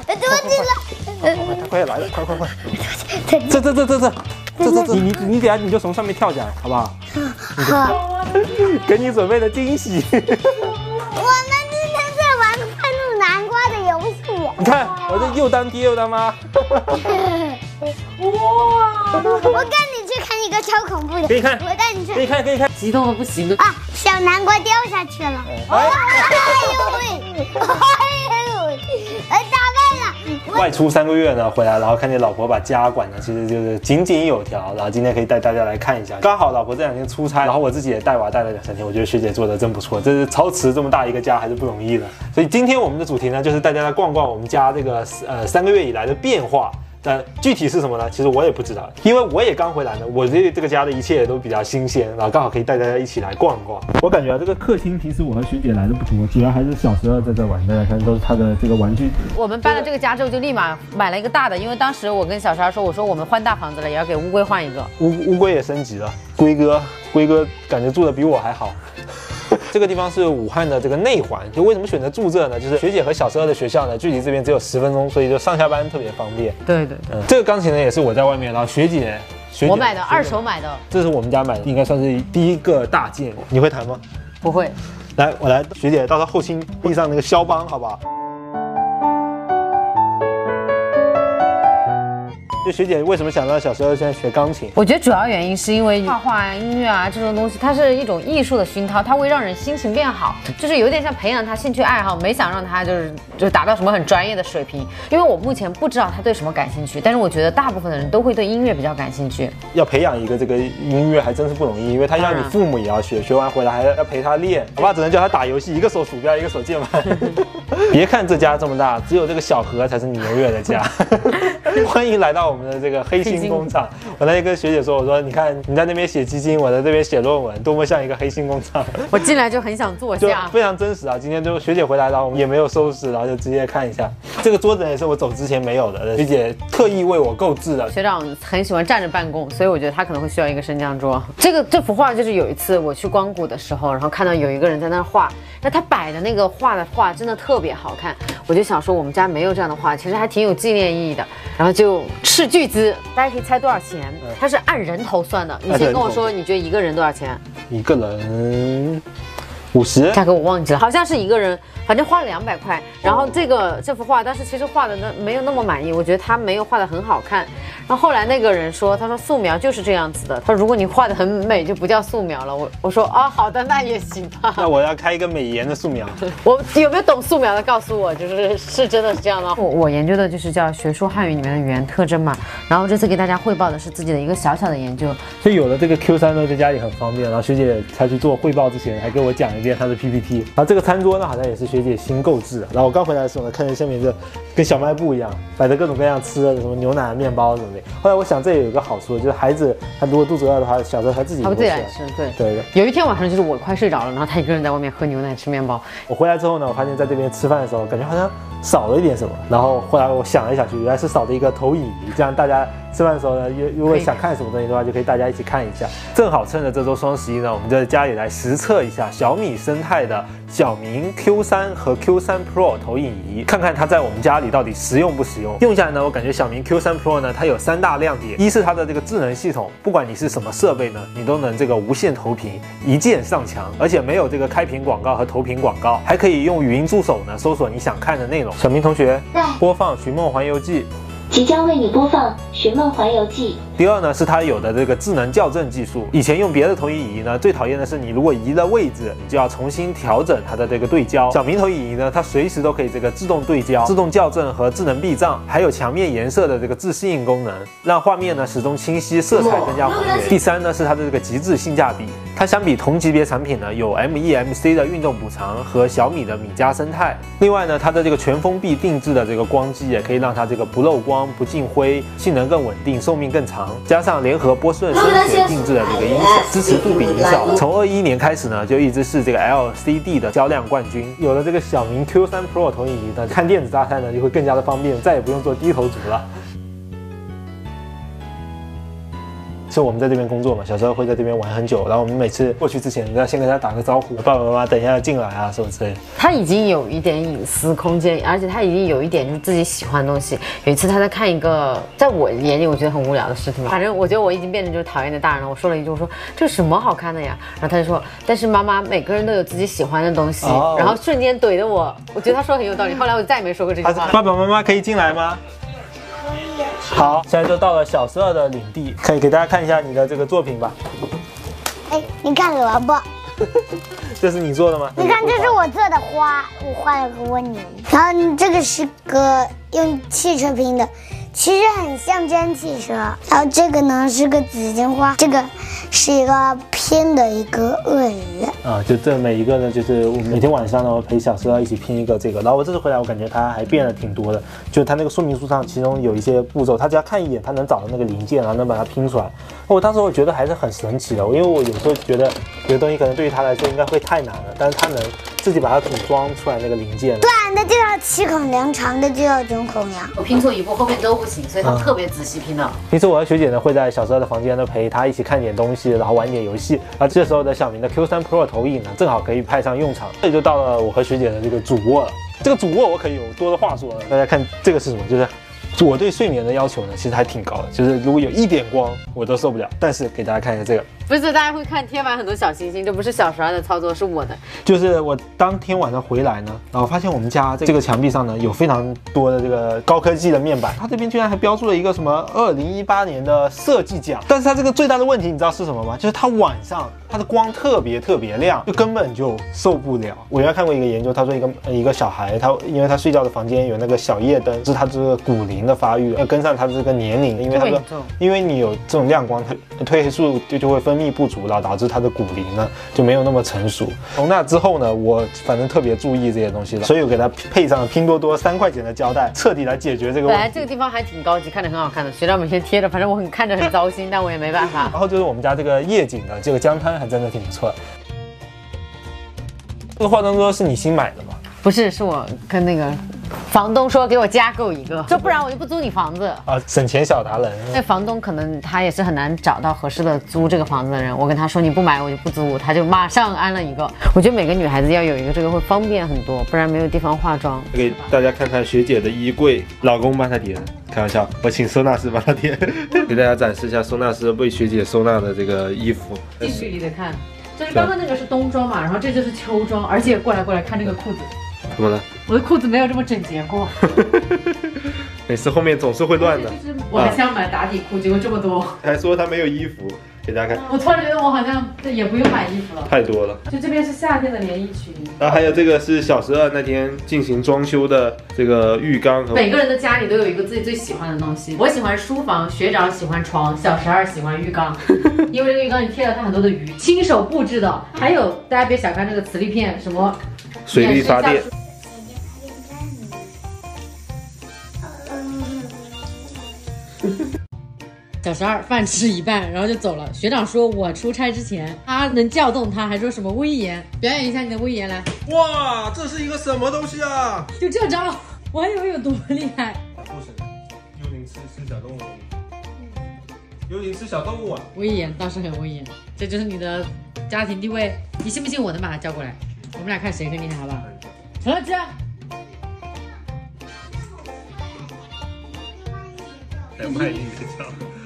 它快来了，快！这，你等下你就从上面跳下来，好不好？ 好。 给你准备的惊喜。 我们今天在玩愤怒南瓜的游戏。 你看，我这又当爹又当妈。 哇！我跟你去看一个超恐怖的。 给你看。 我带你去。 可以看， 激动的不行了啊！小南瓜掉下去了。哎呦喂！打败了。 外出3个月呢，回来然后看见老婆把家管的其实就是井井有条，然后今天可以带大家来看一下。刚好老婆这2天出差，然后我自己也带娃带了2、3天，我觉得学姐做的真不错，这是操持这么大一个家还是不容易的。所以今天我们的主题呢，就是带大家来逛逛我们家这个3个月以来的变化。但具体是什么呢？其实我也不知道，因为我也刚回来呢。我对这个家的一切也都比较新鲜，然后刚好可以带大家一起来逛逛。我感觉这个客厅平时我和学姐来的不多，主要还是小12在这玩。大家看都是她的这个玩具。 我们搬了这个家之后就立马买了一个大的，因为当时我跟小12说，我说我们换大房子了，也要给乌龟换一个。 乌龟也升级了，龟哥感觉住的比我还好。这个地方是武汉的这个内环，就为什么选择住这呢？就是学姐和小12的学校呢，距离这边只有10分钟，所以就上下班特别方便。 对， 这个钢琴呢也是我在外面，然后学姐我买的，2手买的。 这是我们家买的，应该算是第一个大件。你会弹吗？ 不会。 来，我来，学姐到她后心地上那个肖邦，好不好？就学姐为什么想让小12现在学钢琴？ 我觉得主要原因是因为画画、音乐啊这种东西，它是一种艺术的熏陶，它会让人心情变好，就是有点像培养他兴趣爱好，没想让他就是达到什么很专业的水平。因为我目前不知道他对什么感兴趣，但是我觉得大部分的人都会对音乐比较感兴趣。要培养一个这个音乐还真是不容易，因为他要你父母也要学，学完回来还要陪他练。我爸只能教他打游戏，一个手鼠标，一个手键盘。别看这家这么大，只有这个小盒才是你永远的家。欢迎来到我们的这个黑心工厂。我那天跟学姐说，我说你看你在那边写基金，我在这边写论文，多么像一个黑心工厂。 我进来就很想坐下， 就非常真实啊。今天就学姐回来，然后我们也没有收拾，然后就直接看一下。这个桌子也是我走之前没有的，学姐特意为我购置的。 学长很喜欢站着办公，所以我觉得他可能会需要一个升降桌。这幅画就是有一次我去光谷的时候，然后看到有一个人在那画，那他摆的那个画的画真的特别好看，我就想说我们家没有这样的画，其实还挺有纪念意义的。然后就斥巨资，大家可以猜多少钱？它是按人头算的。你先跟我说，你觉得一个人多少钱？ 一个人50， 价格我忘记了，好像是一个人，反正花了200块。然后这幅画当时其实画的没有那么满意，我觉得他没有画的很好看。然后后来那个人说，他说素描就是这样子的，他说如果你画的很美就不叫素描了。我说啊，好的，那也行吧。 那我要开一个美颜的素描。 我有没有懂素描的告诉我，是真的是这样的。我研究的就是叫学术汉语里面的语言特征嘛。然后这次给大家汇报的是自己的一个小小的研究。 所以有了这个 Q3呢，在家里很方便。然后学姐才去做汇报之前，还给我讲一遍她的 PPT。然后这个餐桌呢，好像也是学姐新购置的。然后我刚回来的时候呢，看见下面这跟小卖部一样，摆着各种各样吃的，什么牛奶、面包什么的。后来我想这也有一个好处，就是孩子他如果肚子饿的话，小时候他自己来吃。对。有一天晚上就是我快睡着了，然后他一个人在外面喝牛奶吃面包。 我回来之后呢，我发现在这边吃饭的时候，感觉好像少了一点什么。然后后来我想来想去，原来是少了一个投影仪，这样大家吃饭的时候呢，如果想看什么东西的话，就可以大家一起看一下。正好趁着这周双11呢，我们就在家里来实测一下小米生态的小明 Q3 和 Q3 Pro 投影仪，看看它在我们家里到底实用不实用。用下来呢，我感觉小明 Q3 Pro 呢，它有3大亮点。一是它的这个智能系统，不管你是什么设备呢，你都能这个无线投屏，一键上墙，而且没有这个开屏广告和投屏广告，还可以用语音助手呢搜索你想看的内容。小明同学，播放《寻梦环游记》。 即将为你播放《寻梦环游记》。 第二呢，是它有的这个智能校正技术。以前用别的投影仪呢，最讨厌的是你如果移了位置，你就要重新调整它的这个对焦。小明投影仪呢，它随时都可以这个自动对焦、自动校正和智能避障，还有墙面颜色的这个自适应功能，让画面呢始终清晰，色彩更加还原。第三呢，是它的这个极致性价比。它相比同级别产品呢，有 MEMC 的运动补偿和小米的米家生态。另外呢，它的这个全封闭定制的这个光机也可以让它这个不漏光、不进灰，性能更稳定，寿命更长。加上联合波士顿声学定制的这个音响，支持杜比音效。从21年开始呢，就一直是这个 LCD 的销量冠军。有了这个小明 Q3 Pro 投影仪呢，看电子大赛呢就会更加的方便，再也不用做低头族了。 是我们在这边工作嘛，小时候会在这边玩很久，然后我们每次过去之前要先跟他打个招呼，爸爸妈妈等一下要进来啊什么之类的。 他已经有一点隐私空间，而且他已经有一点就是自己喜欢的东西。有一次他在看一个在我眼里我觉得很无聊的视频嘛，反正我觉得我已经变成就是讨厌的大人了。我说了一句，我说这什么好看的呀？然后他就说，但是妈妈每个人都有自己喜欢的东西，然后瞬间怼的我觉得他说的很有道理。后来我再也没说过这句话了。 爸爸妈妈可以进来吗？好，现在就到了小12的领地，可以给大家看一下你的这个作品吧。 哎，你看萝卜， 这是你做的吗？ 你看这是我做的花，我画了个蜗牛。然后这个是个用汽车拼的，其实很像真汽车。然后这个呢是个紫荆花，这个是一个拼的一个鳄鱼。 啊，就这每一个呢，就是我每天晚上呢，我陪小12一起拼一个这个。然后我这次回来，我感觉它还变得挺多的。就它那个说明书上，其中有一些步骤，它只要看一眼，它能找到那个零件，然后能把它拼出来。我当时我觉得还是很神奇的，因为我有时候觉得有的东西可能对于他来说应该会太难了，但是他能自己把它组装出来那个零件。 短的就要7孔梁，长的就要9孔呀。 我拼错一步，后面都不行，所以他特别仔细拼的。 平时我和学姐呢会在小12的房间呢陪他一起看点东西，然后玩点游戏。而这时候的小明的 Q3 Pro 投影呢，正好可以派上用场。这就到了我和学姐的这个主卧了。这个主卧我可以有多的话说了。大家看这个是什么？就是我对睡眠的要求呢，其实还挺高的，就是如果有一点光我都受不了。但是给大家看一下这个， 不是大家会看贴满很多小星星，这不是小12的操作，是我的。 就是我当天晚上回来呢，然后发现我们家这个墙壁上呢有非常多的这个高科技的面板，它这边居然还标注了一个什么2018年的设计奖。但是它这个最大的问题你知道是什么吗？就是它晚上它的光特别亮，就根本就受不了。我原来看过一个研究，他说一个小孩，因为他睡觉的房间有那个小夜灯，是他这个骨龄的发育，要跟上他这个年龄，因为你有这种亮光，它褪黑素就会分泌不足了，导致它的骨龄呢就没有那么成熟。从那之后呢，我反正特别注意这些东西了，所以我给它配上了拼多多3块钱的胶带，彻底来解决这个问题。 本来这个地方还挺高级，看着很好看的，学长每天贴着，反正我看着很糟心，但我也没办法。 然后就是我们家这个夜景的这个江滩还真的挺不错的。这个化妆桌是你新买的吗？ 不是，是我跟那个房东说给我加购一个，说不然我就不租你房子啊，省钱小达人。 那房东可能他也是很难找到合适的租这个房子的人，我跟他说你不买我就不租，他就马上安了一个。我觉得每个女孩子要有一个这个会方便很多，不然没有地方化妆。 给大家看看学姐的衣柜，老公帮她叠，开玩笑，我请收纳师帮她叠。给大家展示一下收纳师为学姐收纳的这个衣服， 近距离的看。就是刚刚那个是冬装嘛，然后这就是秋装，而且过来看这个裤子， 怎么了？ 我的裤子没有这么整洁过。 每次后面总是会乱的。 我还想买打底裤，结果这么多。 还说他没有衣服，给大家看。 我突然觉得我好像也不用买衣服了， 太多了。 就这边是夏天的连衣裙， 然后还有这个是小12那天进行装修的这个浴缸和。 每个人的家里都有一个自己最喜欢的东西。我喜欢书房，学长喜欢床，小12喜欢浴缸，因为这个浴缸里贴了它很多的鱼，亲手布置的。还有大家别小看这个磁力片，什么水力发电。 小12饭吃一半，然后就走了。学长说我出差之前，他能叫动他，还说什么威严，表演一下你的威严来。 哇，这是一个什么东西啊？ 就这招，我还以为有多厉害。 不是，幽灵吃小动物。幽灵吃小动物啊？ 威严倒是很威严，这就是你的家庭地位。你信不信我能把他叫过来？我们俩看谁更厉害，好不好？陈乐之。 还卖力的叫。